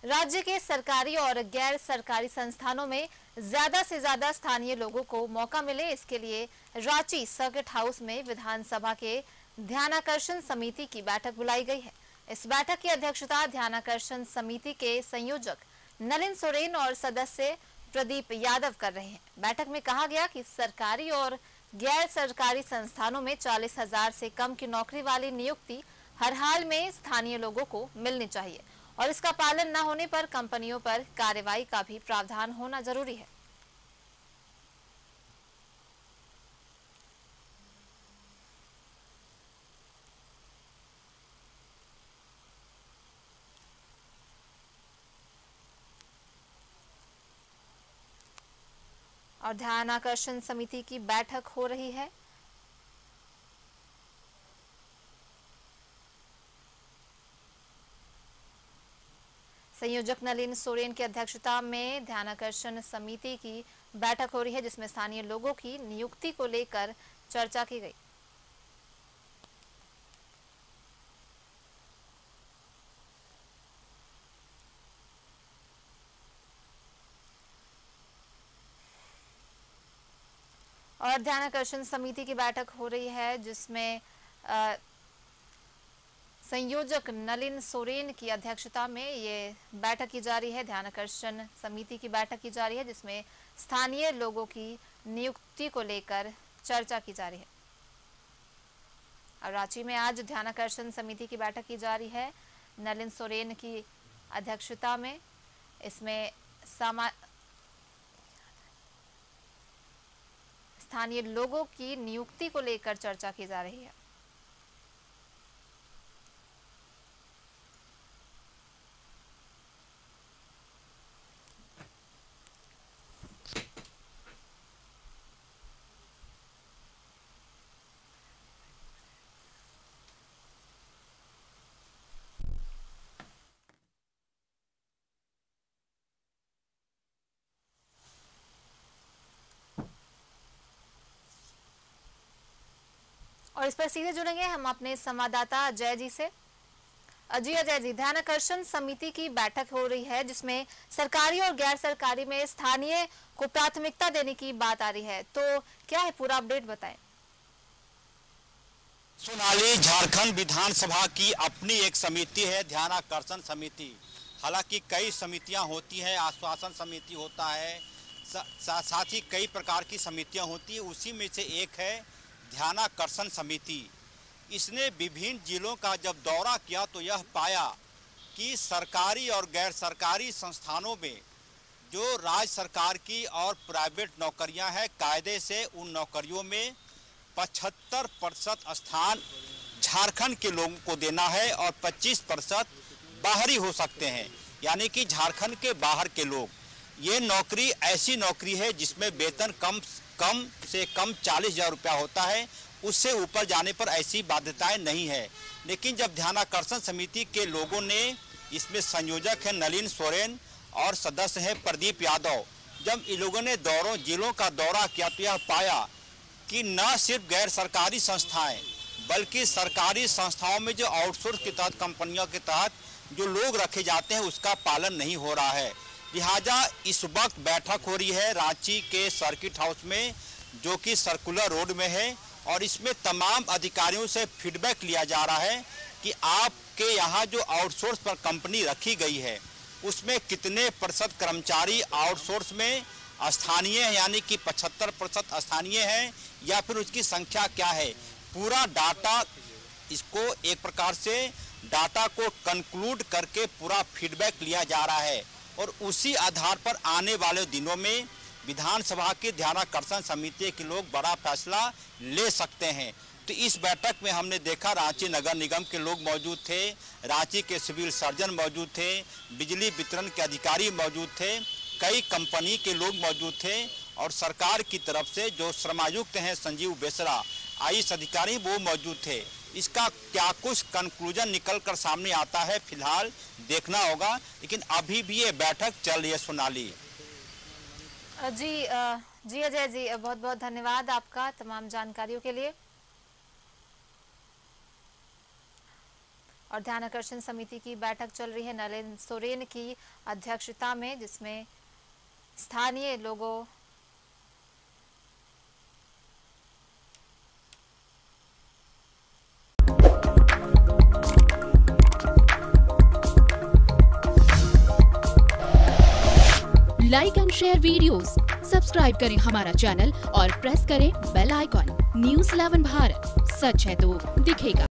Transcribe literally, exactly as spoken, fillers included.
राज्य के सरकारी और गैर सरकारी संस्थानों में ज्यादा से ज्यादा स्थानीय लोगों को मौका मिले, इसके लिए रांची सर्किट हाउस में विधानसभा के ध्यानाकर्षण समिति की बैठक बुलाई गई है। इस बैठक की अध्यक्षता ध्यानाकर्षण समिति के संयोजक नलिन सोरेन और सदस्य प्रदीप यादव कर रहे हैं। बैठक में कहा गया कि सरकारी और गैर सरकारी संस्थानों में चालीस हजार से कम की नौकरी वाली नियुक्ति हर हाल में स्थानीय लोगों को मिलनी चाहिए और इसका पालन न होने पर कंपनियों पर कार्रवाई का भी प्रावधान होना जरूरी है। और ध्यानाकर्षण समिति की बैठक हो रही है। संयोजक नलिन सोरेन की अध्यक्षता में ध्यानाकर्षण समिति की बैठक हो रही है, जिसमें स्थानीय लोगों की नियुक्ति को लेकर चर्चा की गई। और ध्यानाकर्षण समिति की बैठक हो रही है, जिसमें आ, संयोजक नलिन सोरेन की अध्यक्षता में ये बैठक की जा रही है। ध्यानाकर्षण समिति की बैठक की जा रही है, जिसमें स्थानीय लोगों की नियुक्ति को लेकर चर्चा की जा रही है। और रांची में आज ध्यानाकर्षण समिति की बैठक की जा रही है नलिन सोरेन की अध्यक्षता में। इसमें सामा स्थानीय लोगों की नियुक्ति को लेकर चर्चा की जा रही है। और इस पर सीधे जुड़ेंगे हम अपने संवाददाता अजय जी से। अजय अजय जी, ध्यानाकर्षण समिति की बैठक हो रही है, जिसमें सरकारी और गैर सरकारी में स्थानीय को प्राथमिकता देने की बात आ रही है, तो क्या है पूरा अपडेट बताएं। सोनाली, झारखंड विधानसभा की अपनी एक समिति है ध्यानाकर्षण समिति। हालांकि कई समितियां होती हैं, आश्वासन समिति होता है, सा, साथ ही कई प्रकार की समितियां होती है। उसी में से एक है ध्यानाकर्षण समिति। इसने विभिन्न जिलों का जब दौरा किया तो यह पाया कि सरकारी और गैर सरकारी संस्थानों में जो राज्य सरकार की और प्राइवेट नौकरियां हैं, कायदे से उन नौकरियों में पचहत्तर प्रतिशत स्थान झारखंड के लोगों को देना है और पच्चीस प्रतिशत बाहरी हो सकते हैं, यानी कि झारखंड के बाहर के लोग। ये नौकरी ऐसी नौकरी है जिसमें वेतन कम कम से कम चालीस हजार रुपया होता है, उससे ऊपर जाने पर ऐसी बाध्यताएं नहीं है। लेकिन जब ध्यानाकर्षण समिति के लोगों ने, इसमें संयोजक है नलिन सोरेन और सदस्य है प्रदीप यादव, जब इन लोगों ने दौरों जिलों का दौरा किया तो यह पाया कि न सिर्फ गैर सरकारी संस्थाएं बल्कि सरकारी संस्थाओं में जो आउटसोर्स के तहत, कंपनियों के तहत जो लोग रखे जाते हैं उसका पालन नहीं हो रहा है। लिहाजा इस वक्त बैठक हो रही है रांची के सर्किट हाउस में, जो कि सर्कुलर रोड में है, और इसमें तमाम अधिकारियों से फीडबैक लिया जा रहा है कि आपके यहाँ जो आउटसोर्स पर कंपनी रखी गई है उसमें कितने प्रतिशत कर्मचारी आउटसोर्स में स्थानीय है, यानी कि पचहत्तर प्रतिशत स्थानीय है या फिर उसकी संख्या क्या है। पूरा डाटा, इसको एक प्रकार से डाटा को कंक्लूड करके पूरा फीडबैक लिया जा रहा है और उसी आधार पर आने वाले दिनों में विधानसभा की ध्यानाकर्षण समिति के लोग बड़ा फैसला ले सकते हैं। तो इस बैठक में हमने देखा रांची नगर निगम के लोग मौजूद थे, रांची के सिविल सर्जन मौजूद थे, बिजली वितरण के अधिकारी मौजूद थे, कई कंपनी के लोग मौजूद थे और सरकार की तरफ से जो श्रमायुक्त हैं संजीव बेसरा आई एस अधिकारी वो मौजूद थे। इसका क्या कुछ कंक्लूजन निकल कर सामने आता है फिलहाल देखना होगा, लेकिन अभी भी ये बैठक चल रही है। सोनाली जी जी अजय जी, बहुत बहुत धन्यवाद आपका तमाम जानकारियों के लिए। और ध्यान आकर्षण समिति की बैठक चल रही है नलिन सोरेन की अध्यक्षता में, जिसमें स्थानीय लोगों like and share videos, subscribe करें हमारा चैनल और प्रेस करें bell icon. News eleven Bharat, सच है तो दिखेगा।